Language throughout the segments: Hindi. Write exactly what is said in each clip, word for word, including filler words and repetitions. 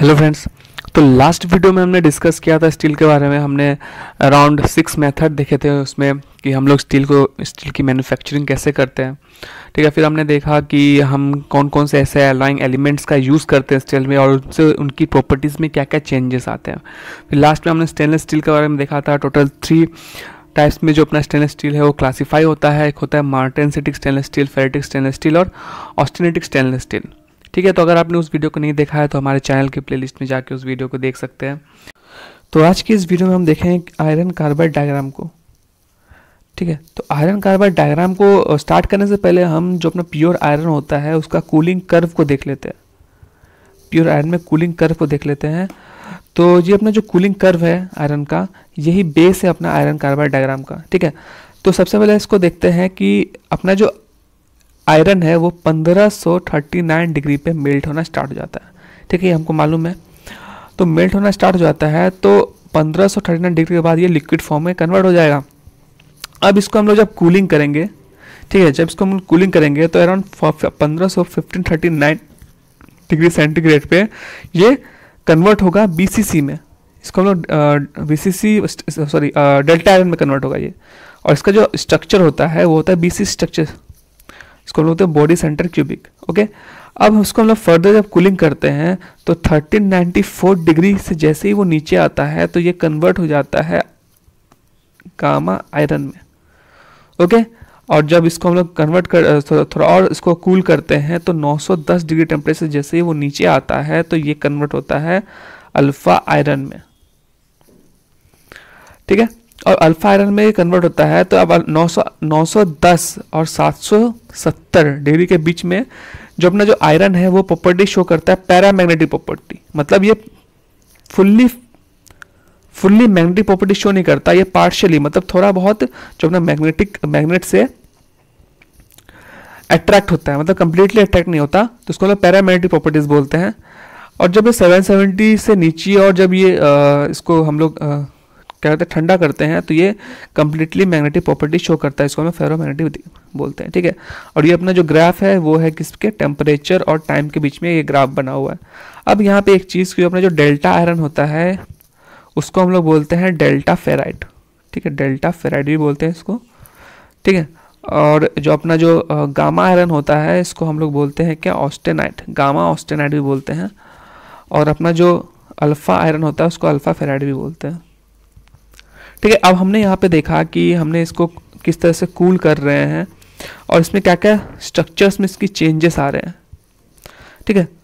Hello friends. तो लास्ट वीडियो में हमने डिस्कस किया था स्टील के बारे में। हमने अराउंड सिक्स मेथड देखे थे उसमें कि हम लोग स्टील को स्टील की मैन्युफैक्चरिंग कैसे करते हैं। ठीक है, फिर हमने देखा कि हम कौन कौन से ऐसे अलॉइंग एलिमेंट्स का यूज़ करते हैं स्टील में और उनसे उनकी प्रॉपर्टीज़ में क्या क्या चेंजेस आते हैं। फिर लास्ट में हमने स्टेनलेस स्टील के बारे में देखा था। टोटल थ्री टाइप्स में जो अपना स्टेनलेस स्टील है वो क्लासीफाई होता है। एक होता है martensitic stainless steel, ferritic stainless steel और ऑस्टेनेटिक स्टेनलेस स्टील। ठीक है, तो अगर आपने उस वीडियो को नहीं देखा है तो हमारे चैनल के प्लेलिस्ट में जाके उस वीडियो को देख सकते हैं। तो आज की इस वीडियो में हम देखेंगे आयरन कार्बाइड डायग्राम को। ठीक है, तो आयरन कार्बाइड डायग्राम को स्टार्ट करने से पहले हम जो अपना प्योर आयरन होता है उसका कूलिंग कर्व को देख लेते हैं। प्योर आयरन में कूलिंग कर्व को देख लेते हैं। तो ये अपना जो कूलिंग कर्व है आयरन का, यही बेस है अपना आयरन कार्बाइड डायग्राम का। ठीक है, तो सबसे पहले इसको देखते हैं कि अपना जो आयरन है वो पंद्रह सौ उनतालीस डिग्री पे मेल्ट होना स्टार्ट हो जाता है। ठीक है, ये हमको मालूम है। तो मेल्ट होना स्टार्ट हो जाता है तो पंद्रह सौ उनतालीस डिग्री के बाद ये लिक्विड फॉर्म में कन्वर्ट हो जाएगा। अब इसको हम लोग जब कूलिंग करेंगे, ठीक है, जब इसको हम कूलिंग करेंगे तो अराउंड पंद्रह सौ fifteen thirty nine degree centigrade पे ये कन्वर्ट होगा बीसीसी में। इसको हम लोग बीसीसी सॉरी डेल्टा आयरन में कन्वर्ट होगा ये। और इसका जो स्ट्रक्चर होता है वो होता है बीसी स्ट्रक्चर, इसको हम लोग बोलते हैं बॉडी सेंटर क्यूबिक। ओके, अब उसको हम लोग फर्दर जब कूलिंग करते हैं तो थर्टीन नाइन्टी फोर डिग्री से जैसे ही वो नीचे आता है तो ये कन्वर्ट हो जाता है गामा आयरन में। ओके, और जब इसको हम लोग कन्वर्ट कर थोड़ा, थोड़ा और इसको कूल करते हैं तो नौ सौ दस डिग्री टेम्परेचर जैसे ही वो नीचे आता है तो ये कन्वर्ट होता है अल्फा आयरन में। ठीक है, और अल्फा आयरन में कन्वर्ट होता है तो अब नौ सौ नौ सौ दस और सात सौ सत्तर डिग्री के बीच में जो अपना जो आयरन है वो प्रॉपर्टी शो करता है पैरामैग्नेटिक प्रॉपर्टी। मतलब ये fully fully magnetic property show नहीं करता, ये पार्शियली, मतलब थोड़ा बहुत जो अपना मैग्नेटिक मैग्नेट से अट्रैक्ट होता है, मतलब कंप्लीटली अट्रैक्ट नहीं होता, तो उसको हम पैरामैग्नेटिक प्रॉपर्टीज बोलते हैं। और जब ये सेवन सेवेंटी से नीचे और जब ये आ, इसको हम लोग क्या कहते हैं ठंडा करते हैं तो ये कंप्लीटली मैग्नेटिक प्रॉपर्टी शो करता है, इसको हमें फेरोमैग्नेटिक बोलते हैं। ठीक है, और ये अपना जो ग्राफ है वो है किसके टेम्परेचर और टाइम के बीच में ये ग्राफ बना हुआ है। अब यहाँ पे एक चीज़ की, अपना जो डेल्टा आयरन होता है उसको हम लोग बोलते हैं डेल्टा फेराइट। ठीक है, डेल्टा फेराइट भी बोलते हैं इसको। ठीक है, और जो अपना जो गामा आयरन होता है इसको हम लोग बोलते हैं क्या, ऑस्टेनाइट, गामा ऑस्टेनाइट भी बोलते हैं। और अपना जो अल्फा आयरन होता है उसको अल्फा फेराइट भी बोलते हैं। ठीक है, अब हमने यहाँ पे देखा कि हमने इसको किस तरह से कूल कर रहे हैं और इसमें क्या क्या स्ट्रक्चर्स में इसकी चेंजेस आ रहे हैं। ठीक है,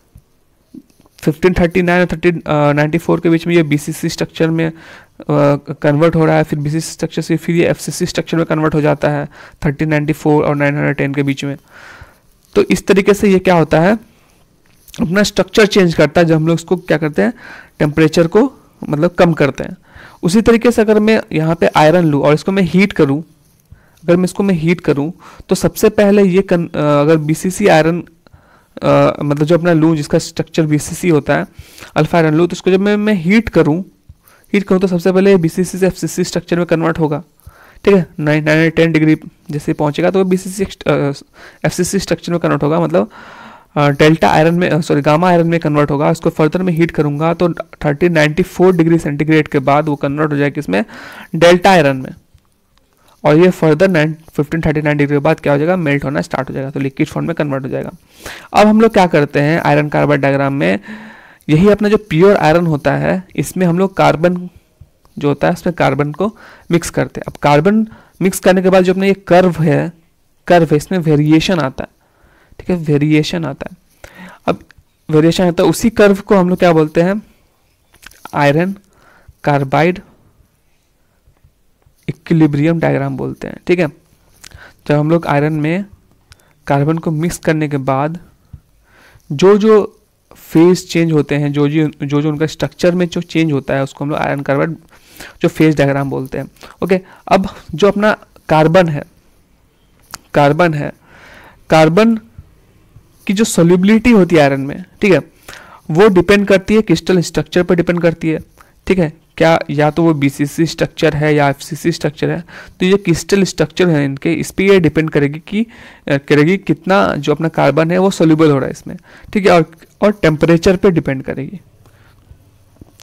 फिफ्टीन थर्टी नाइन और थर्टीन नाइन्टी फोर के बीच में ये बीसीसी स्ट्रक्चर में कन्वर्ट हो रहा है, फिर बीसीसी स्ट्रक्चर से फिर ये एफसीसी स्ट्रक्चर में कन्वर्ट हो जाता है थर्टीन नाइन्टी फोर और नाइन टेन के बीच में। तो इस तरीके से ये क्या होता है, अपना स्ट्रक्चर चेंज करता है जब हम लोग इसको क्या करते हैं, टेम्परेचर को मतलब कम करते हैं। उसी तरीके से अगर मैं यहाँ पे आयरन लूँ और इसको मैं हीट करूँ, अगर मैं इसको मैं हीट करूँ तो सबसे पहले ये कन, अगर बीसीसी आयरन मतलब जो अपना लूँ जिसका स्ट्रक्चर बीसीसी होता है, अल्फा आयरन लूँ, तो इसको जब मैं मैं हीट करूँ हीट करूँ तो सबसे पहले बीसीसी से एफसीसी स्ट्रक्चर में कन्वर्ट होगा। ठीक है, नाइन नाइन टेन डिग्री जैसे पहुँचेगा तो वो बीसीसी एफसीसी स्ट्रक्चर में कन्वर्ट होगा, मतलब डेल्टा आयरन में सॉरी गामा आयरन में कन्वर्ट होगा। उसको फर्दर में हीट करूंगा तो thirteen ninety four degree centigrade के बाद वो कन्वर्ट हो जाएगा इसमें डेल्टा आयरन में। और ये further fifteen thirty nine degree के बाद क्या हो जाएगा, मेल्ट होना स्टार्ट हो जाएगा, तो लिक्विड फॉर्म में कन्वर्ट हो जाएगा। अब हम लोग क्या करते हैं आयरन कार्बाइड डायग्राम में, यही अपना जो प्योर आयरन होता है इसमें हम लोग कार्बन जो होता है उसमें कार्बन को मिक्स करते हैं। अब कार्बन मिक्स करने के बाद जो अपना ये कर्व है कर्व है इसमें वेरिएशन आता है। ठीक है, वेरिएशन आता है। अब वेरिएशन आता है, उसी कर्व को हम लोग क्या बोलते हैं, आयरन कार्बाइड इक्विलिब्रियम डायग्राम बोलते हैं। ठीक है, जब हम लोग आयरन में कार्बन को मिक्स करने के बाद जो जो फेज चेंज होते हैं, जो जो जो जो उनका स्ट्रक्चर में जो चेंज होता है उसको हम लोग आयरन कार्बाइड जो फेज डायग्राम बोलते हैं। ओके, अब जो अपना कार्बन है कार्बन है कार्बन की जो सोल्यूबिलिटी होती है आयरन में, ठीक है, वो डिपेंड करती है क्रिस्टल स्ट्रक्चर पर डिपेंड करती है। ठीक है, क्या या तो वो बीसीसी स्ट्रक्चर है या एफसीसी स्ट्रक्चर है, तो ये क्रिस्टल स्ट्रक्चर है इनके, इस पर ये डिपेंड करेगी कि करेगी कितना जो अपना कार्बन है वो सोल्यूबल हो रहा है इसमें। ठीक है, और और टेम्परेचर पे डिपेंड करेगी।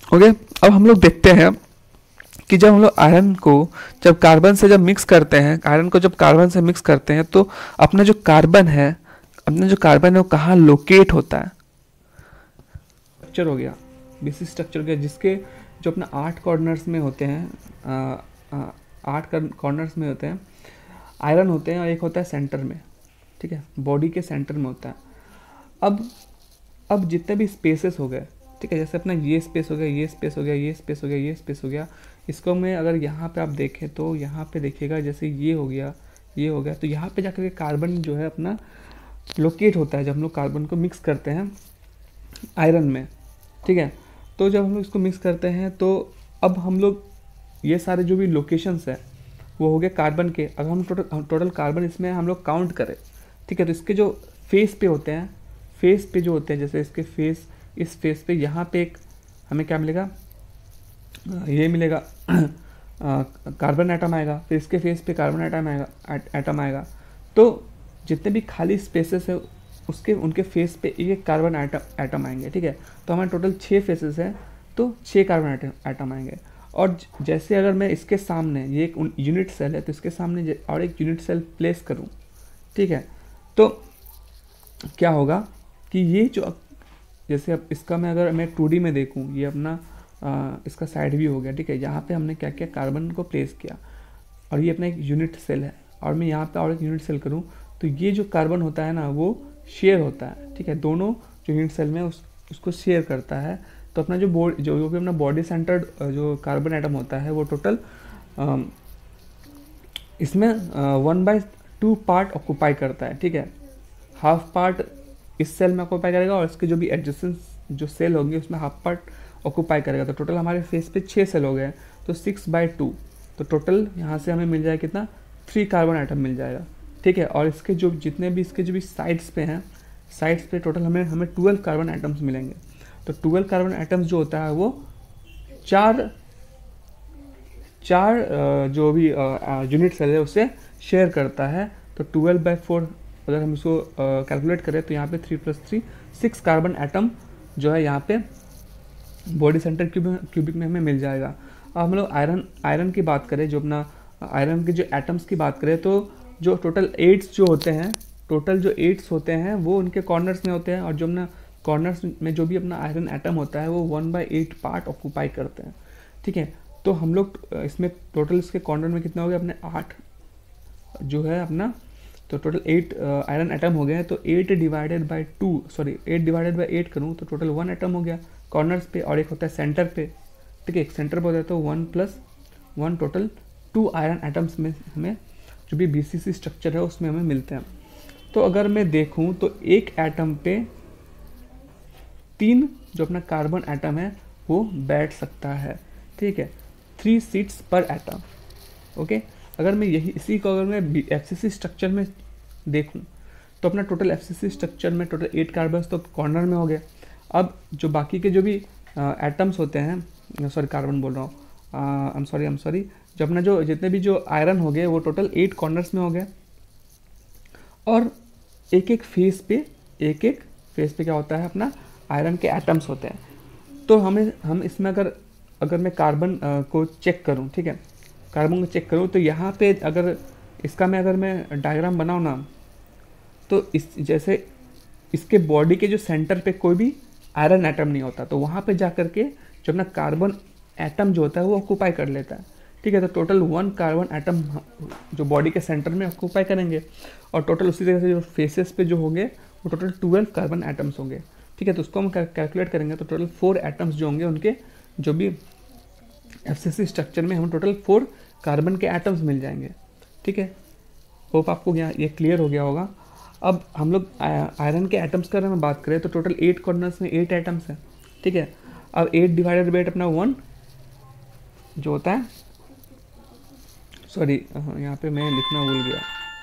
ओके, अब हम लोग देखते हैं कि जब हम लोग आयरन को जब कार्बन से जब मिक्स करते हैं, आयरन को जब कार्बन से मिक्स करते हैं तो अपना जो कार्बन है अपना जो कार्बन है वो कहाँ लोकेट होता है। स्ट्रक्चर हो गया, बेसिक स्ट्रक्चर हो गया, जिसके जो अपना आठ कॉर्नर्स में होते हैं, आ, आ, आठ कॉर्नर्स में होते हैं आयरन होते हैं और एक होता है सेंटर में, ठीक है, बॉडी के सेंटर में होता है। अब अब जितने भी स्पेसेस हो गए, ठीक है, जैसे अपना ये स्पेस हो गया, ये स्पेस हो गया, ये स्पेस हो गया, ये स्पेस हो गया, इसको मैं अगर यहाँ पे आप देखें तो यहाँ पे देखिएगा जैसे ये हो गया, ये हो गया, तो यहाँ पे जाकर के कार्बन जो है अपना लोकेट होता है जब हम लोग कार्बन को मिक्स करते हैं आयरन में, ठीक है। तो जब हम लोग इसको मिक्स करते हैं तो अब हम लोग ये सारे जो भी लोकेशंस है वो हो गए कार्बन के। अगर हम टोटल टोटल कार्बन इसमें हम लोग काउंट करें, ठीक है, तो इसके जो फेस पे होते हैं, फेस पे जो होते हैं, जैसे इसके फेस, इस फेस पे यहाँ पे एक हमें क्या मिलेगा, ये मिलेगा कार्बन एटम आएगा, फिर इसके फेस पे कार्बन एटम आएगा एटम आएगा तो जितने भी खाली स्पेसेस है उसके उनके फेस पे एक कार्बन एटम एटम आएंगे, ठीक है। तो हमारे टोटल छः फेसेस हैं तो छः कार्बन एटम एटम आएंगे। और जैसे अगर मैं इसके सामने, ये एक यूनिट सेल है तो इसके सामने और एक यूनिट सेल प्लेस करूं, ठीक है, तो क्या होगा कि ये जो, जैसे अब इसका मैं अगर मैं टू डी में देखूं, ये अपना आ, इसका साइड व्यू हो गया, ठीक है। यहाँ पे हमने क्या किया, कार्बन को प्लेस किया और ये अपना एक यूनिट सेल है और मैं यहाँ पे और एक यूनिट सेल करूँ तो ये जो कार्बन होता है ना वो शेयर होता है, ठीक है, दोनों जो यूनिट सेल में उस उसको शेयर करता है। तो अपना जो बॉडी जो जो भी अपना बॉडी सेंटर्ड जो कार्बन एटम होता है वो टोटल इसमें one by two part occupy करता है, ठीक है। हाफ पार्ट इस सेल में ऑक्यूपाई करेगा और इसके जो भी एडजेसेंट जो सेल होंगे उसमें हाफ पार्ट ऑक्यूपाई करेगा। तो टोटल हमारे फेस पे छः सेल हो गए तो सिक्स बाई टू, तो टोटल यहाँ से हमें मिल जाएगा कितना, थ्री कार्बन आइटम मिल जाएगा, ठीक है। और इसके जो जितने भी इसके जो भी साइड्स पे हैं, साइड्स पे टोटल हमें हमें ट्वेल्व कार्बन आइटम्स मिलेंगे। तो ट्वेल्व कार्बन आइटम्स जो होता है वो चार चार जो भी यूनिट सेल है उससे शेयर करता है। तो ट्वेल्व बाई फोर अगर हम इसको कैलकुलेट करें तो यहाँ पे three plus three six carbon atom जो है यहाँ पे बॉडी सेंटर क्यूबिक क्यूबिक में हमें मिल जाएगा। अब हम लोग आयरन आयरन की बात करें, जो अपना आयरन के जो एटम्स की बात करें तो जो टोटल एट्स जो होते हैं, टोटल जो एट्स होते हैं वो उनके कॉर्नर्स में होते हैं और जो अपना कॉर्नर्स में जो भी अपना आयरन एटम होता है वो one by eight part occupy करते हैं, ठीक है। तो हम लोग इसमें टोटल इसके कॉर्नर में कितना हो गया, अपने आठ जो है अपना, तो टोटल एट आयरन एटम हो गया है। तो eight divided by two sorry eight divided by eight करूँ तो टोटल वन एटम हो गया कॉर्नर्स पे और एक होता है सेंटर पे, ठीक है। एक सेंटर पे होता है तो one plus one, total two iron atoms में हमें जो भी बीसीसी स्ट्रक्चर है उसमें हमें मिलते हैं। तो अगर मैं देखूं तो एक एटम पे तीन जो अपना कार्बन एटम है वो बैठ सकता है, ठीक है, थ्री सीट्स पर एटम, ओके। अगर मैं यही इसी को अगर मैं एफसीसी स्ट्रक्चर में देखूं तो अपना टोटल एफसीसी स्ट्रक्चर में टोटल एट कार्बन तो कॉर्नर में हो गए। अब जो बाकी के जो भी एटम्स होते हैं, सॉरी कार्बन बोल रहा हूँ, I am sorry I am sorry जो अपना जो जितने भी जो आयरन हो गए वो टोटल एट कॉर्नर्स में हो गए और एक एक फेस पे एक एक फेस पे क्या होता है, अपना आयरन के एटम्स होते हैं। तो हमें हम इसमें अगर अगर मैं कार्बन को चेक करूं, ठीक है, कार्बन को चेक करूं तो यहाँ पे अगर इसका मैं अगर मैं डायग्राम बनाऊँ ना तो इस जैसे इसके बॉडी के जो सेंटर पे कोई भी आयरन एटम नहीं होता, तो वहाँ पे जा कर के जो अपना कार्बन एटम जो होता है वो ऑक्यूपाई कर लेता है, ठीक है। तो टोटल वन कार्बन एटम जो बॉडी के सेंटर में ऑक्यूपाई करेंगे और टोटल उसी तरह से जो फेसेस पे जो होंगे वो टोटल ट्वेल्व कार्बन एटम्स होंगे, ठीक है। तो उसको हम कैलकुलेट करेंगे तो टोटल फोर एटम्स जो होंगे उनके जो भी एफसीसी स्ट्रक्चर में हम टोटल फोर कार्बन के एटम्स मिल जाएंगे, ठीक है। होप आपको यहाँ ये क्लियर हो गया होगा। अब हम लोग आयरन के एटम्स का अगर हम बात करें तो टोटल एट कॉर्नर्स में एट एटम्स हैं, ठीक है। अब एट डिवाइडेड बाई एट अपना वन जो होता है, सॉरी यहाँ पे मैं लिखना भूल गया,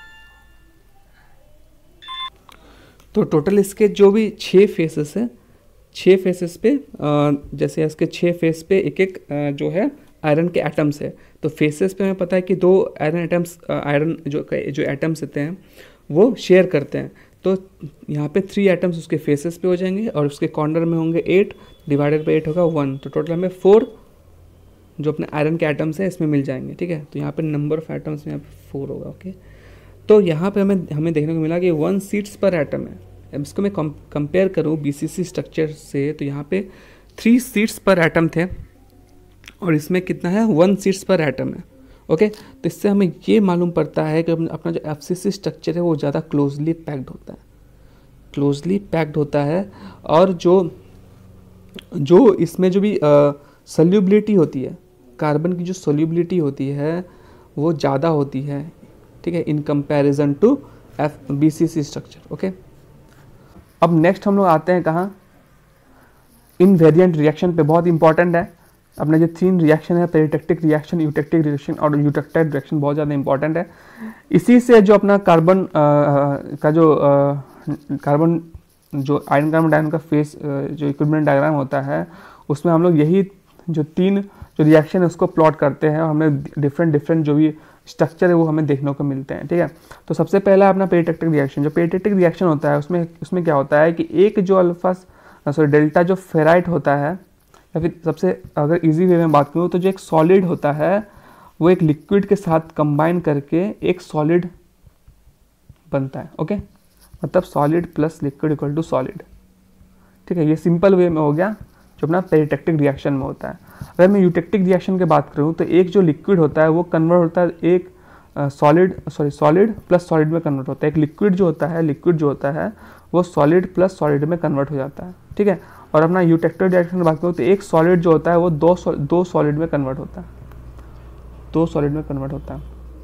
तो टोटल इसके जो भी छः फेसेस है, छः फेसेस पे जैसे इसके छः फेस पे एक एक जो है आयरन के एटम्स है। तो फेसेस पे हमें पता है कि दो आयरन एटम्स आयरन जो जो एटम्स होते हैं वो शेयर करते हैं। तो यहाँ पे थ्री एटम्स उसके फेसेस पे हो जाएंगे और उसके कॉर्नर में होंगे एट, डिवाइडेड बाई एट होगा वन, तो टोटल हमें फोर जो अपने आयरन के एटम्स हैं इसमें मिल जाएंगे। ठीक है, तो यहाँ पे नंबर ऑफ एटम्स में यहाँ पे फोर होगा। ओके, तो यहाँ पे हमें हमें देखने को मिला कि वन सीट्स पर एटम है। अब इसको मैं कंपेयर करूँ बीसीसी स्ट्रक्चर से, तो यहाँ पे थ्री सीट्स पर एटम थे और इसमें कितना है, वन सीट्स पर एटम है। ओके, तो इससे हमें ये मालूम पड़ता है कि अपना जो एफसीसी स्ट्रक्चर है वो ज़्यादा क्लोजली पैक्ड होता है, क्लोजली पैक्ड होता है। और जो जो इसमें जो भी सोल्यूबिलिटी होती है, कार्बन की जो सोल्यूबिलिटी होती है वो ज़्यादा होती है। ठीक है, in comparison to F BCC structure. Okay, अब नेक्स्ट हम लोग आते हैं कहाँ, इनवेरिएंट रिएक्शन पे। बहुत इंपॉर्टेंट है अपना जो तीन रिएक्शन है, पेरिटेक्टिक रिएक्शन, यूटेक्टिक रिएक्शन और यूटेक्टाइड रिएक्शन, बहुत ज़्यादा इंपॉर्टेंट है। इसी से जो अपना कार्बन का जो कार्बन जो आयरन कार्बन डायन का फेस जो इक्विलिब्रियम डायग्राम होता है उसमें हम लोग यही जो तीन जो रिएक्शन है उसको प्लॉट करते हैं और हमें डिफरेंट डिफरेंट जो भी स्ट्रक्चर है वो हमें देखने को मिलते हैं। ठीक है, तो सबसे पहला अपना पेरिटेक्टिक रिएक्शन। जो पेरिटेक्टिक रिएक्शन होता है उसमें उसमें क्या होता है कि एक जो अल्फा सॉरी डेल्टा जो फेराइट होता है, या फिर सबसे अगर इजी वे में बात करूँ तो जो एक सॉलिड होता है वो एक लिक्विड के साथ कंबाइन करके एक सॉलिड बनता है। ओके, मतलब solid plus liquid equal to solid. ठीक है, ये सिंपल वे में हो गया जो अपना पेरिटेक्टिक रिएक्शन में होता है। अगर मैं यूटेक्टिक रिएक्शन की बात करूँ तो एक जो लिक्विड होता है वो कन्वर्ट होता है एक solid sorry solid plus solid में कन्वर्ट होता है। एक लिक्विड जो होता है लिक्विड जो होता है वो सॉलिड प्लस सॉलिड में कन्वर्ट हो जाता है। ठीक है, और अपना यूटेक्टिक रिएक्शन की बात करूँ तो एक सॉलिड जो होता है वो दो दो सॉलिड में कन्वर्ट होता है, दो सॉलिड में कन्वर्ट होता है।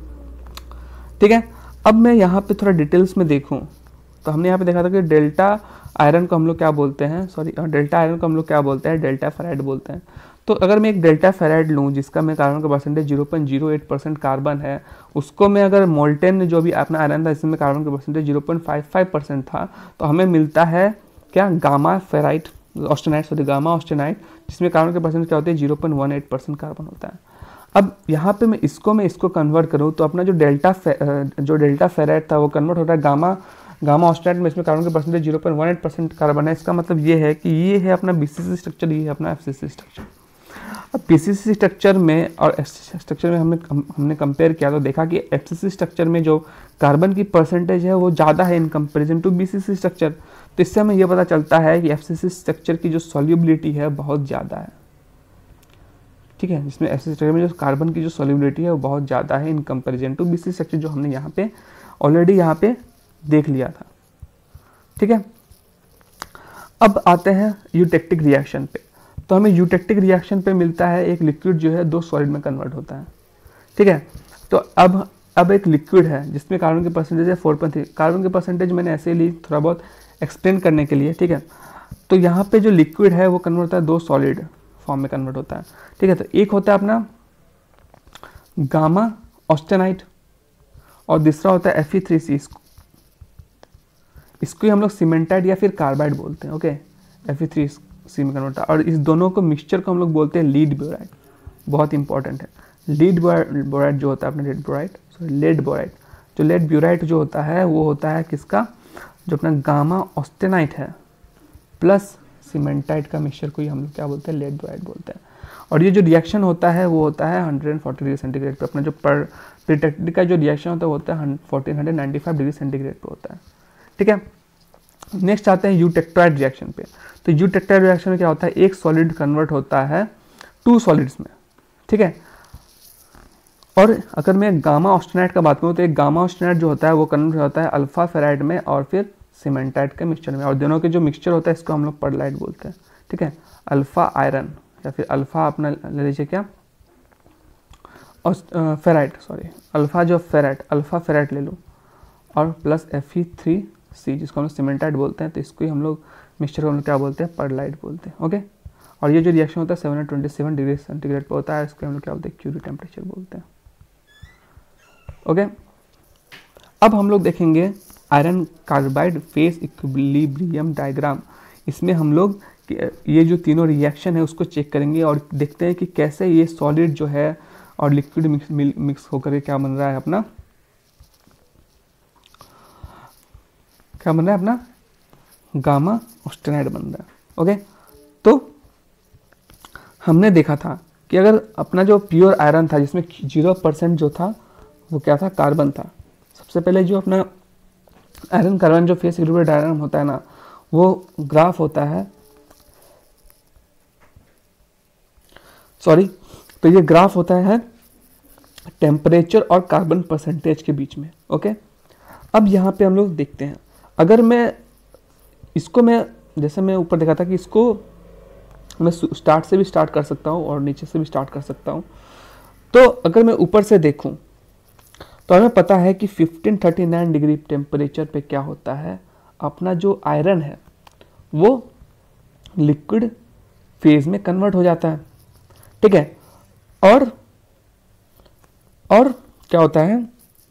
ठीक है, अब मैं यहाँ पे थोड़ा डिटेल्स में देखूँ तो हमने यहाँ पे देखा था कि डेल्टा आयरन को हम लोग क्या बोलते हैं, सॉरी डेल्टा आयरन को हम लोग क्या बोलते हैं, डेल्टा फेराइड बोलते हैं। तो अगर मैं एक डेल्टा फेराइड लूँ जिसका मैं कार्बन का percentage zero point zero eight percent carbon है, उसको मैं अगर मोल्टेन जो भी अपना आयरन था इसमें कार्बन का percentage zero point five five percent था, तो हमें मिलता है क्या, gamma ferrite austenite sorry gamma austenite, जिसमें कार्बन का परसेंटेज क्या होता है zero point one eight percent carbon होता है। अब यहाँ पे मैं इसको मैं इसको कन्वर्ट करूँ तो अपना जो डेल्टा जो डेल्टा फेराइट था वो कन्वर्ट होता है गामा गामा ऑस्टेनाइट में, इसमें कार्बन का percentage zero point one eight percent carbon है। इसका मतलब ये है कि ये है अपना बीसीसी स्ट्रक्चर, ये है अपना एफसीसी स्ट्रक्चर। अब बीसीसी स्ट्रक्चर में और एफसीसी स्ट्रक्चर में हमने हमने कंपेयर किया तो देखा कि एफसीसी स्ट्रक्चर में जो कार्बन की परसेंटेज है वो ज़्यादा है in comparison to BCC structure. तो इससे हमें यह पता चलता है कि एफसीसी स्ट्रक्चर की जो सॉल्युबिलिटी है बहुत ज़्यादा है। ठीक है, जिसमें एफसीसी स्ट्रक्चर में जो कार्बन की जो सॉल्युबिलिटी है वो बहुत ज़्यादा है in comparison to BCC structure, जो हमने यहाँ पे ऑलरेडी यहाँ पे देख लिया था। ठीक है, अब आते हैं यूटेक्टिक रिएक्शन पे। तो हमें यूटेक्टिक रिएक्शन पे मिलता है एक लिक्विड जो है दो सॉलिड में कन्वर्ट होता है। ठीक है, तो अब अब एक लिक्विड है जिसमें कार्बन की परसेंटेज है फोर पॉइंट थ्री। कार्बन की परसेंटेज मैंने ऐसे ली थोड़ा बहुत एक्सप्लेन करने के लिए। ठीक है, तो यहाँ पे जो लिक्विड है वो कन्वर्ट होता है दो सॉलिड फॉर्म में कन्वर्ट होता है। ठीक है, तो एक होता है अपना गामा ऑस्टेनाइट और दूसरा होता है एफ ई थ्री सी। इसको ही हम लोग सीमेंटाइड या फिर कार्बाइड बोलते हैं। Okay, F E three C में कन्वर्ट, और इस दोनों को मिक्सचर को हम लोग बोलते हैं लीड बोराइड। बहुत इंपॉर्टेंट है, लीड बोराइड जो होता है अपना ledeburite sorry ledeburite जो लेड ब्यूराइड जो होता है वो होता है किसका, जो अपना गामा ऑस्टेनाइट है प्लस सीमेंटाइड का मिक्सचर को ही हम लोग क्या बोलते हैं, लेड बोराइड बोलते हैं। और ये जो रिएक्शन होता है वो होता है वन फोर्टी डिग्री सेंटीग्रेड पे। अपना जो पर पेरिटेक्टिक का जो रिएक्शन होता है वो होता है fourteen ninety five degree centigrade पे होता है। ठीक है, नेक्स्ट आते हैं यूटेक्टाइड रिएक्शन पे। तो यूटेक्टाइड रिएक्शन में क्या होता है, एक सॉलिड कन्वर्ट होता है टू सॉलिड्स में। ठीक है, और अगर मैं गामा ऑस्टेनाइट का बात करूँ तो एक गामा ऑस्टेनाइट जो होता है वो कन्वर्ट होता है अल्फा फेराइड में और फिर सीमेंटाइड के मिक्सचर में, और दोनों के जो मिक्सचर होता है इसको हम लोग पर्लाइट बोलते हैं। ठीक है, अल्फा आयरन या फिर अल्फा अपना ले लीजिए क्या और फेराइट सॉरी अल्फा जो फेराइट अल्फा फेराइट ले लूँ और plus F E three C जिसको हम लोग सीमेंटाइड बोलते हैं। तो इसको ही हम लोग मिक्सचर को हम लोग क्या बोलते हैं, पर्लाइट बोलते हैं। ओके, और ये जो रिएक्शन होता है seven twenty seven degree centigrade पर होता है, इसको हम लोग क्या बोलते हैं, क्यूरी टेम्परेचर बोलते हैं। ओके, अब हम लोग देखेंगे iron carbide phase equilibrium diagram. इसमें हम लोग ये जो तीनों रिएक्शन है उसको चेक करेंगे और देखते हैं कि कैसे ये सॉलिड जो है और लिक्विड मिक्स मिक्स होकर क्या बन रहा है, अपना क्या बन रहा है, अपना गामा ऑस्टेनाइड बन रहा है। ओके, तो हमने देखा था कि अगर अपना जो प्योर आयरन था जिसमें जीरो परसेंट जो था वो क्या था, कार्बन था। सबसे पहले जो अपना आयरन कार्बन जो फेस इक्विलिब्रियम डायग्राम होता है ना, वो ग्राफ होता है, सॉरी तो ये ग्राफ होता है टेम्परेचर और कार्बन परसेंटेज के बीच में। ओके, अब यहाँ पे हम लोग देखते हैं, अगर मैं इसको मैं जैसे मैं ऊपर देखा था कि इसको मैं स्टार्ट से भी स्टार्ट कर सकता हूँ और नीचे से भी स्टार्ट कर सकता हूँ। तो अगर मैं ऊपर से देखूँ तो हमें पता है कि fifteen thirty nine degree temperature पे क्या होता है, अपना जो आयरन है वो लिक्विड फेज में कन्वर्ट हो जाता है। ठीक है, और और क्या होता है,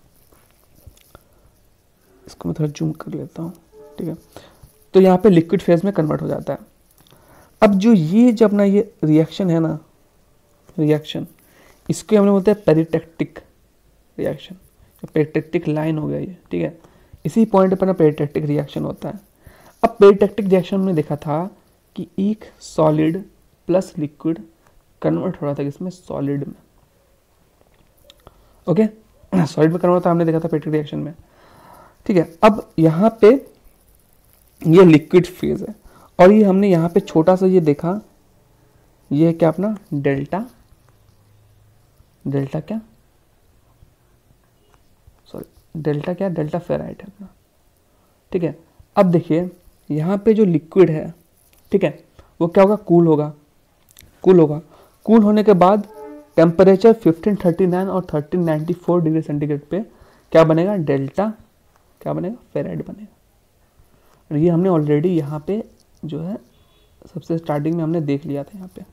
इसको मैं थोड़ा जूम कर लेता हूँ। ठीक है, तो यहाँ पे लिक्विड फेज में कन्वर्ट हो जाता है। अब जो ये जब ना ये रिएक्शन है ना, रिएक्शन इसको हम लोग बोलते हैं पेरिटेक्टिक रिएक्शन, पेरिटेक्टिक लाइन हो गया ये। ठीक है, इसी पॉइंट पर ना पेरिटेक्टिक रिएक्शन होता है। अब पेरिटेक्टिक रिएक्शन में देखा था कि एक सॉलिड प्लस लिक्विड कन्वर्ट हो रहा था किसमें, सॉलिड में। ओके, सॉलिड में कन्वर्ट था, हमने देखा था पेरिटेक्टिक रिएक्शन में। ठीक है, अब यहाँ पे ये लिक्विड फेज है और ये हमने यहाँ पे छोटा सा ये देखा, ये है क्या अपना डेल्टा, डेल्टा क्या सॉरी डेल्टा क्या डेल्टा फेराइट है अपना। ठीक है, अब देखिए यहाँ पे जो लिक्विड है, ठीक है, वो क्या होगा, कूल होगा, कूल होगा। कूल होने के बाद टेम्परेचर फिफ्टीन थर्टी नाइन और thirteen ninety four degree centigrade पे क्या बनेगा, डेल्टा क्या बनेगा, फेराइट बनेगा। और ये हमने ऑलरेडी यहाँ पे जो है सबसे स्टार्टिंग में हमने देख लिया था, यहाँ पे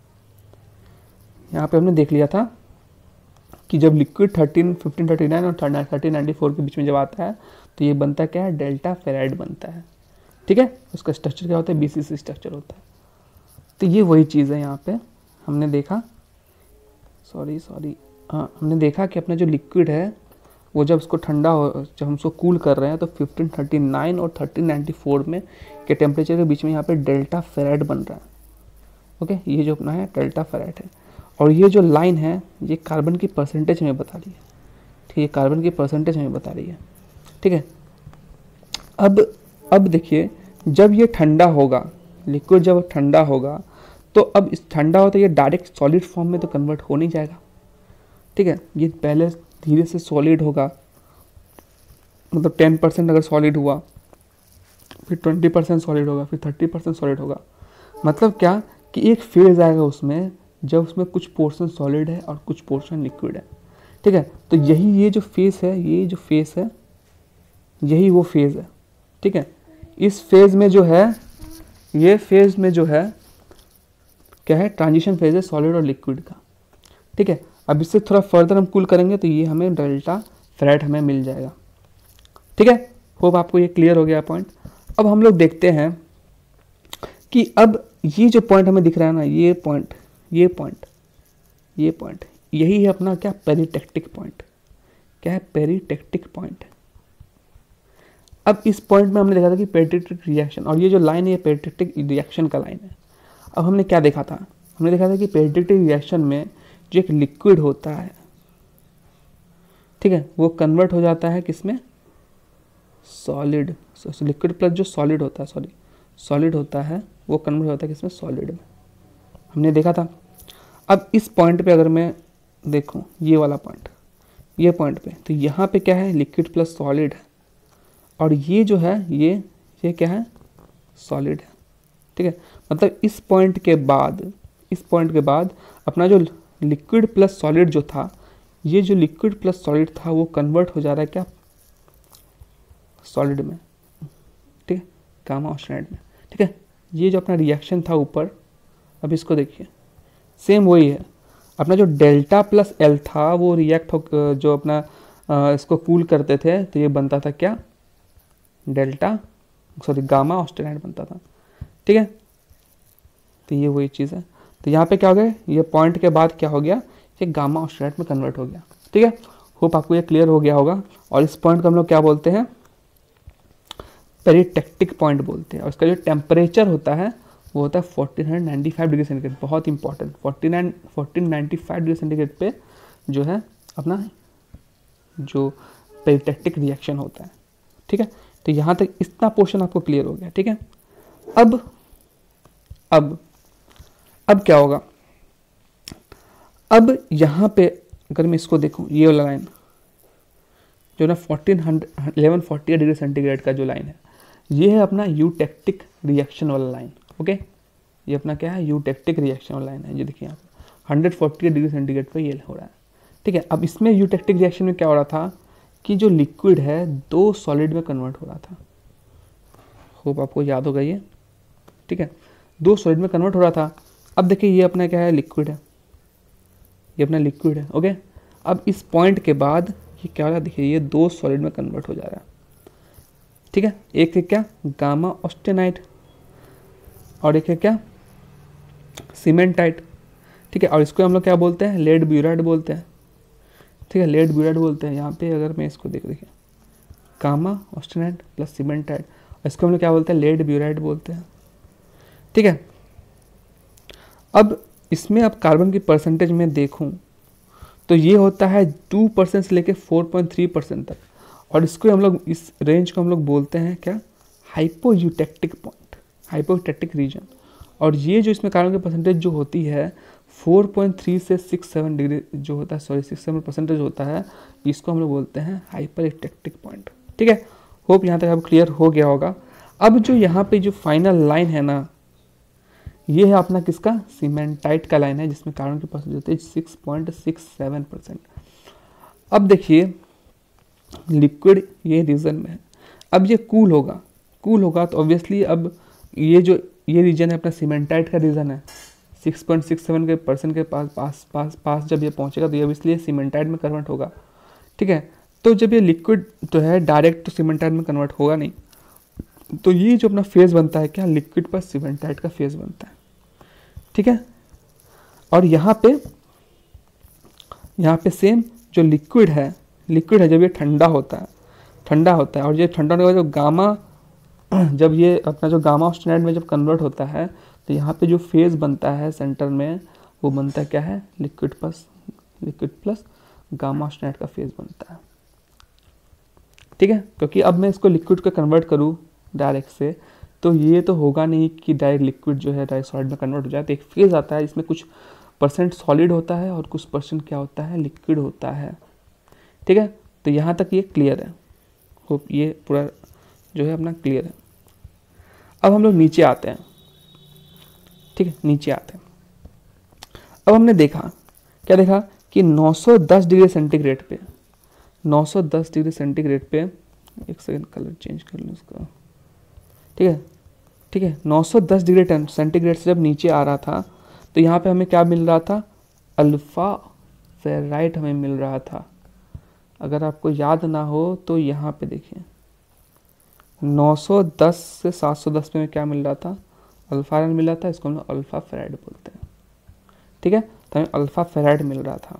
यहाँ पे हमने देख लिया था कि जब liquid thirteen fifteen thirty nine और थर्टीन नाइन्टी फोर के बीच में जब आता है तो ये बनता क्या है, डेल्टा फेराइट बनता है। ठीक है, उसका स्ट्रक्चर क्या होता है, बीसीसी स्ट्रक्चर होता है। तो ये वही चीज़ है, यहाँ पे हमने देखा, सॉरी सॉरी हाँ हमने देखा कि अपना जो लिक्विड है वो जब उसको ठंडा हो, जब हम उसको कूल कर रहे हैं तो फिफ्टीन थर्टी नाइन और थर्टीन नाइन्टी फोर में के टेम्परेचर के बीच में यहाँ पे डेल्टा फेराइट बन रहा है। ओके, ये जो अपना है डेल्टा फेराइट है और ये जो लाइन है ये कार्बन की परसेंटेज में बता रही है। ठीक है, कार्बन की परसेंटेज में बता रही है। ठीक है, अब अब देखिए जब ये ठंडा होगा, लिक्विड जब ठंडा होगा तो अब इस ठंडा हो तो ये डायरेक्ट सॉलिड फॉर्म में तो कन्वर्ट हो नहीं जाएगा। ठीक है, ये पहले धीरे से सॉलिड होगा, मतलब टेन परसेंट अगर सॉलिड हुआ, फिर ट्वेंटी परसेंट सॉलिड होगा, फिर थर्टी परसेंट सॉलिड होगा। मतलब क्या कि एक फेज आएगा उसमें जब उसमें कुछ पोर्शन सॉलिड है और कुछ पोर्शन लिक्विड है। ठीक है, तो यही ये जो फेज है, ये जो फेज है यही वो फेज है। ठीक है, इस फेज में जो है, ये फेज में जो है क्या है, ट्रांजिशन फेज है सॉलिड और लिक्विड का। ठीक है, अब इससे थोड़ा फर्दर हम कूल करेंगे तो ये हमें डेल्टा फेराइट हमें मिल जाएगा। ठीक है, होप आपको ये क्लियर हो गया पॉइंट। अब हम लोग देखते हैं कि अब ये जो पॉइंट हमें दिख रहा है ना, ये पॉइंट ये पॉइंट ये पॉइंट यही है अपना क्या, पेरिटेक्टिक पॉइंट। क्या है, पेरिटेक्टिक पॉइंट। अब इस पॉइंट में हमने देखा था कि पेरिटेक्टिक रिएक्शन, और ये जो लाइन है ये पेरिटेक्टिक रिएक्शन का लाइन है। अब हमने क्या देखा था, हमने देखा था कि पेरिटेक्टिक रिएक्शन में जो एक लिक्विड होता है, ठीक है, वो कन्वर्ट हो जाता है किसमें, सॉलिड, लिक्विड प्लस जो सॉलिड होता है, सॉरी सॉलिड होता है वो कन्वर्ट होता है किसमें, सॉलिड में। हमने देखा था। अब इस पॉइंट पे अगर मैं देखूं, ये वाला पॉइंट, ये पॉइंट पे, तो यहाँ पे क्या है, लिक्विड प्लस सॉलिड है और ये जो है ये ये क्या है, सॉलिड है। ठीक है, मतलब इस पॉइंट के बाद इस पॉइंट के बाद अपना जो लिक्विड प्लस सॉलिड जो था, ये जो लिक्विड प्लस सॉलिड था वो कन्वर्ट हो जा रहा है क्या, सॉलिड में। ठीक है, गामा ऑक्साइड में। ठीक है, ये जो अपना रिएक्शन था ऊपर, अब इसको देखिए सेम वही है। अपना जो डेल्टा प्लस एल था वो रिएक्ट हो, जो अपना आ, इसको कूल करते थे तो ये बनता था क्या, डेल्टा सॉरी गामा ऑक्साइड बनता था। ठीक है, तो ये वही चीज़ है। तो यहाँ पे क्या हो गया, ये पॉइंट के बाद क्या हो गया, ये गामा ऑक्साइड में कन्वर्ट हो गया। ठीक है, होप आपको ये क्लियर हो गया होगा। और इस पॉइंट को हम लोग क्या बोलते हैं, पेरिटेक्टिक पॉइंट बोलते हैं। और इसका जो टेम्परेचर होता है वो होता है fourteen ninety five degree centigrade. बहुत important, forty nine fourteen ninety five degree centigrade पे जो है अपना जो पेरिटेक्टिक रिएक्शन होता है। ठीक है, तो यहाँ तक इतना पोर्शन आपको क्लियर हो गया। ठीक है, अब अब अब क्या होगा, अब यहाँ पे अगर मैं इसको देखूँ, ये वाला लाइन जो ना fourteen hundred eleven forty degree centigrade का जो लाइन है, ये है अपना यूटेक्टिक रिएक्शन वाला लाइन। ओके, ये अपना क्या है, यूटेक्टिक रिएक्शन वाला लाइन है। ये देखिए यहाँ पे हंड्रेड फोर्टी डिग्री सेंटीग्रेड पे ये हो रहा है। ठीक है, अब इसमें यूटेक्टिक रिएक्शन में क्या हो रहा था कि जो लिक्विड है दो सॉलिड में कन्वर्ट हो रहा था। होप आपको याद होगा ये। ठीक है, दो सॉलिड में कन्वर्ट हो रहा था। अब देखिए ये अपना क्या है, लिक्विड है, ये अपना लिक्विड है। ओके, अब इस पॉइंट के बाद ये क्या हो रहा है, देखिए ये दो सॉलिड में कन्वर्ट हो जा रहा है। ठीक है, एक है क्या, गामा ऑस्टेनाइट, और एक है क्या, सीमेंटाइट। ठीक है, और इसको हम लोग क्या बोलते हैं, लेड ब्यूराइड बोलते हैं। ठीक है, लेड ब्यूराइड बोलते हैं। यहाँ पे अगर मैं इसको देख देखिए गामा ऑस्टेनाइट प्लस सीमेंटाइट, इसको हम लोग क्या बोलते हैं, लेड ब्यूराइड बोलते हैं। ठीक है, अब इसमें अब कार्बन की परसेंटेज में देखूं तो ये होता है टू परसेंट से लेकर फोर पॉइंट थ्री परसेंट तक, और इसको हम लोग, इस रेंज को हम लोग बोलते हैं क्या, हाइपोयूटेक्टिक पॉइंट, हाइपोयूटेक्टिक रीजन। और ये जो इसमें कार्बन की परसेंटेज जो होती है फोर पॉइंट थ्री से सिक्स सेवन डिग्री जो होता है, सॉरी सिक्स सेवन परसेंटेज होता है, इसको हम लोग बोलते हैं हाइपरयूटेक्टिक पॉइंट। ठीक है, होप यहाँ तक अब क्लियर हो गया होगा। अब जो यहाँ पे जो फाइनल लाइन है ना, ये है अपना किसका, सीमेंटाइट का लाइन है, जिसमें कार्बन की परसेंटेज होती है six point six seven percent. अब देखिए लिक्विड ये रीजन में है, अब ये कूल होगा, कूल होगा तो ऑब्वियसली अब ये जो ये रीजन है अपना सीमेंटाइट का रीजन है, सिक्स पॉइंट सिक्स सेवन के परसेंट के पास पास पास पास जब ये पहुंचेगा तो ये इसलिए सीमेंटाइट में कन्वर्ट होगा। ठीक है, तो जब ये लिक्विड तो है डायरेक्ट तो सीमेंटाइट में कन्वर्ट होगा नहीं, तो ये जो अपना फेज बनता है क्या, लिक्विड पर सीमेंटाइट का फेज बनता है। ठीक है, और यहाँ पे यहाँ पे सेम जो लिक्विड है, लिक्विड है जब ये ठंडा होता है, ठंडा होता है और ये ठंडा होने के बाद जो गामा, जब ये अपना जो गामा ऑस्टेनाइट में जब कन्वर्ट होता है तो यहाँ पे जो फेज बनता है सेंटर में, वो बनता है क्या है, liquid plus liquid plus gamma austenite का फेज बनता है। ठीक है, क्योंकि अब मैं इसको लिक्विड को कन्वर्ट करूँ डायरेक्ट से, तो ये तो होगा नहीं कि डायरेक्ट लिक्विड जो है डायरेक्ट सॉलिड में कन्वर्ट हो जाए, तो एक फेज आता है, इसमें कुछ परसेंट सॉलिड होता है और कुछ परसेंट क्या होता है, लिक्विड होता है। ठीक है, तो यहाँ तक ये क्लियर है, होप ये पूरा जो है अपना क्लियर है। अब हम लोग नीचे आते हैं। ठीक है, नीचे आते हैं। अब हमने देखा, क्या देखा कि नौ सौ दस डिग्री सेंटीग्रेड पे, नौ सौ दस डिग्री सेंटीग्रेड पे, एक सेकंड कलर चेंज कर लूँ इसका। ठीक है, ठीक है, नौ सौ दस डिग्री सेंटीग्रेड से जब नीचे आ रहा था तो यहाँ पे हमें क्या मिल रहा था, अल्फा फेराइट हमें मिल रहा था। अगर आपको याद ना हो तो यहाँ पे देखिए नौ सौ दस से सात सौ दस में क्या मिल रहा था, अल्फा आयरन मिल रहा था, इसको हम लोग अल्फा फेराइड बोलते हैं। ठीक है, तो हमें अल्फा फेराइड मिल रहा था।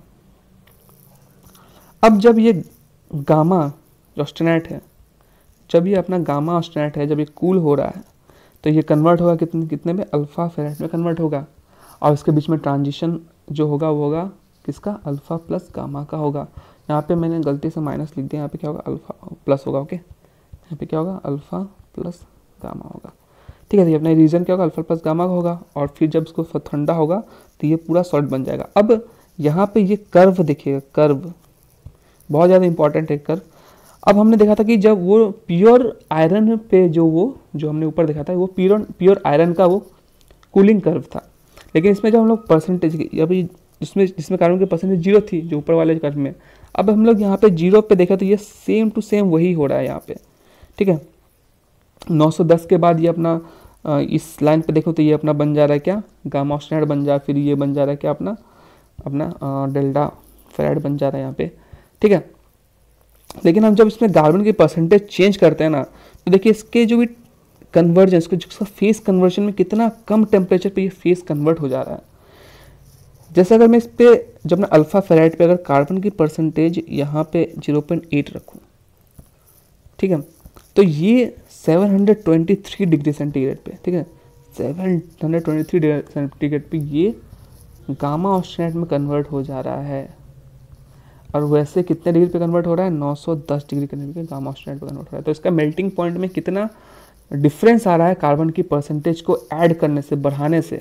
अब जब ये गामा ऑस्टेनाइट है, जब ये अपना गामा ऑस्टेनाइट है, जब ये कूल हो रहा है तो ये कन्वर्ट होगा कितने कितने में, अल्फा फेराइड में कन्वर्ट होगा, और इसके बीच में ट्रांजिशन जो होगा वो होगा किसका, अल्फा प्लस गामा का होगा। यहाँ पे मैंने गलती से माइनस लिख दिया, यहाँ पे क्या होगा, अल्फा प्लस होगा। ओके, यहाँ पे क्या होगा, अल्फा प्लस गामा होगा। ठीक है, तो अपना रीजन क्या होगा, अल्फा प्लस गामा का होगा, और फिर जब इसको ठंडा होगा तो ये पूरा सॉलिड बन जाएगा। अब यहाँ पे ये कर्व देखिएगा, कर्व बहुत ज़्यादा इंपॉर्टेंट है कर्व। अब हमने देखा था कि जब वो प्योर आयरन पे जो वो जो हमने ऊपर देखा था वो प्योर प्योर आयरन का वो कूलिंग कर्व था, लेकिन इसमें जब हम लोग परसेंटेज अभी जिसमें जिसमें कार्बन की परसेंटेज जीरो थी जो ऊपर वाले कर्व में, अब हम लोग यहाँ पे जीरो पे देखा तो ये सेम टू सेम वही हो रहा है यहाँ पे। ठीक है, नौ सौ दस के बाद ये अपना इस लाइन पे देखो तो ये अपना बन जा रहा है क्या, गामा ऑस्टेनाइट बन जा रहा है, फिर ये बन जा रहा है क्या अपना अपना डेल्टा फेराइड बन जा रहा है यहाँ पे। ठीक है, लेकिन हम जब इसमें कार्बन की परसेंटेज चेंज करते हैं ना तो देखिए इसके जो भी कन्वर्जन, इसका फेस कन्वर्जन में कितना कम टेम्परेचर पे ये फेस कन्वर्ट हो जा रहा है। जैसे अगर मैं इस पे जब मैं अल्फा फेराइड पे अगर कार्बन की परसेंटेज यहाँ पे ज़ीरो पॉइंट एट रखूँ, ठीक है, तो ये seven hundred twenty three degree centigrade पे, ठीक है, seven hundred twenty three centigrade पे ये गामा ऑक्सीजनेट में कन्वर्ट हो जा रहा है। और वैसे कितने डिग्री पे कन्वर्ट हो रहा है, नौ सौ दस डिग्री के गामा ऑक्सीजनेट पे कन्वर्ट हो रहा है। तो इसका मेल्टिंग पॉइंट में कितना डिफरेंस आ रहा है कार्बन की परसेंटेज को ऐड करने से, बढ़ाने से।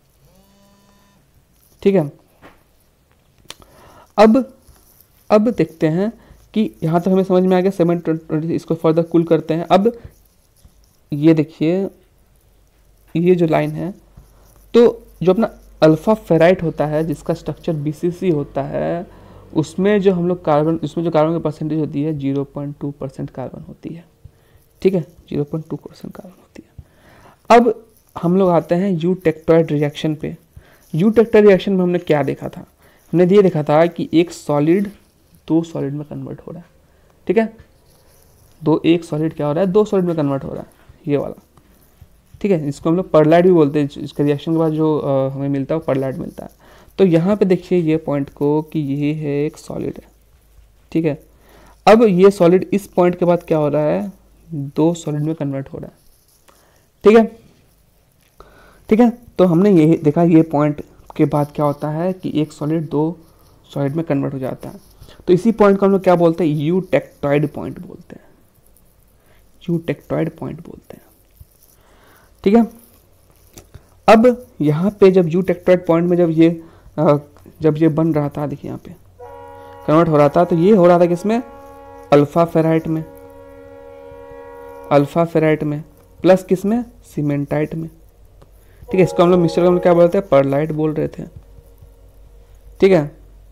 ठीक है, अब अब देखते हैं कि यहाँ तक हमें समझ में आ गया सेवन ट्वेंटी। इसको फर्दर कूल करते हैं। अब ये देखिए ये जो लाइन है, तो जो अपना अल्फा फेराइट होता है जिसका स्ट्रक्चर बीसीसी होता है, उसमें जो हम लोग कार्बन उसमें जो कार्बन की परसेंटेज होती है zero point two percent carbon होती है। ठीक है, zero point two percent carbon होती है। अब हम लोग आते हैं यू टेक्टोइड रिएक्शन पे। यू टेक्टोइड रिएक्शन में हमने क्या देखा था, हमने ये देखा था कि एक सॉलिड दो सॉलिड में कन्वर्ट हो रहा है। ठीक है, दो एक सॉलिड क्या हो रहा है, दो सॉलिड में कन्वर्ट हो रहा है, ये वाला। ठीक है, इसको हम लोग परलाइट भी बोलते हैं। इसके रिएक्शन के बाद जो आ, हमें मिलता है वो परलाइट मिलता है। तो यहाँ पे देखिए ये पॉइंट को कि ये है एक सॉलिड है। ठीक है, अब ये सॉलिड इस पॉइंट के बाद क्या हो रहा है, दो सॉलिड में कन्वर्ट हो रहा है। ठीक है, ठीक है, तो हमने ये देखा ये पॉइंट के बाद क्या होता है कि एक सॉलिड दो सॉलिड में कन्वर्ट हो जाता है। तो इसी पॉइंट को हम लोग क्या बोलते हैं, यू टेक्टोइड पॉइंट बोलते हैं। यू टेक्टोइड पॉइंट बोलते हैं। ठीक है, अब यहाँ पे जब यू टेक्टोइड पॉइंट में जब ये आ, जब ये बन रहा था, देखिए यहाँ पे कन्वर्ट हो रहा था, तो ये हो रहा था किसमें, अल्फा फेराइट में, अल्फा फेराइट में प्लस किसमें, सीमेंटाइट में। ठीक है, इसको हम लोग मिक्सचर को हम लोग क्या बोलते हैं, परलाइट बोल रहे थे। ठीक है,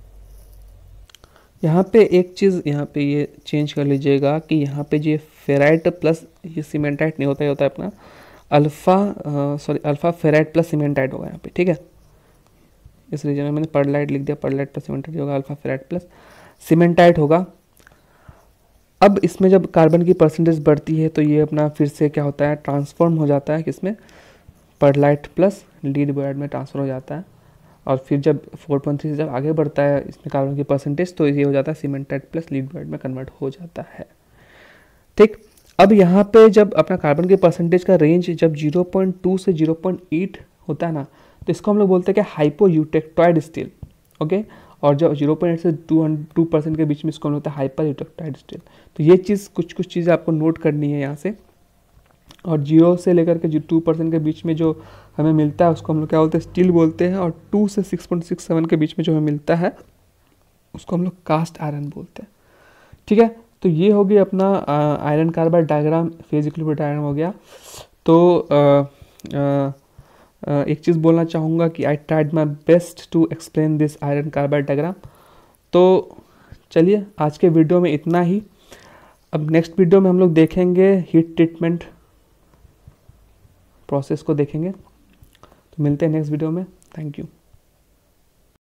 यहाँ पे एक चीज़ यहाँ पे ये चेंज कर लीजिएगा कि यहाँ पे ये फेराइट प्लस ये सीमेंटाइट नहीं होता, ही होता है अपना alpha sorry alpha ferrite plus cementite होगा यहाँ पे। ठीक है, इस रीजन में मैंने परलाइट लिख दिया, परलाइट प्लस सीमेंटाइट होगा, अल्फा फेराइट प्लस सीमेंटाइट होगा। अब इसमें जब कार्बन की परसेंटेज बढ़ती है तो ये अपना फिर से क्या होता है, ट्रांसफॉर्म हो जाता है किसमें, परलाइट प्लस लीड बोराइड में ट्रांसफर हो जाता है। और फिर जब फोर पॉइंट थ्री से जब आगे बढ़ता है इसमें कार्बन की परसेंटेज, तो ये हो जाता है सीमेंटाइट प्लस लीड बोराइड में कन्वर्ट हो जाता है। ठीक, अब यहाँ पे जब अपना कार्बन की परसेंटेज का रेंज जब ज़ीरो पॉइंट टू से ज़ीरो पॉइंट एट होता है ना, तो इसको हम लोग बोलते हैं कि हाइपो यूटेक्टोइड स्टील। ओके, और जब ज़ीरो पॉइंट एट से टू परसेंट के बीच में इसको हम लोग बोलते हैं हाइपर यूटेक्टोइड स्टील। तो ये चीज़ कुछ कुछ चीज़ें आपको नोट करनी है यहाँ से। और जीरो से लेकर के जो टू परसेंट के बीच में जो हमें मिलता है उसको हम लोग क्या बोलते हैं, स्टील बोलते हैं। और टू से सिक्स पॉइंट सिक्स सेवन के बीच में जो हमें मिलता है उसको हम लोग कास्ट आयरन बोलते हैं। ठीक है, तो ये हो गया अपना iron carbide diagram, phase equilibrium diagram हो गया। तो आ, आ, आ, एक चीज़ बोलना चाहूँगा कि I tried my best to explain this iron carbide diagram. तो चलिए आज के वीडियो में इतना ही। अब नेक्स्ट वीडियो में हम लोग देखेंगे हीट ट्रीटमेंट प्रोसेस को देखेंगे। तो मिलते हैं नेक्स्ट वीडियो में। Thank you.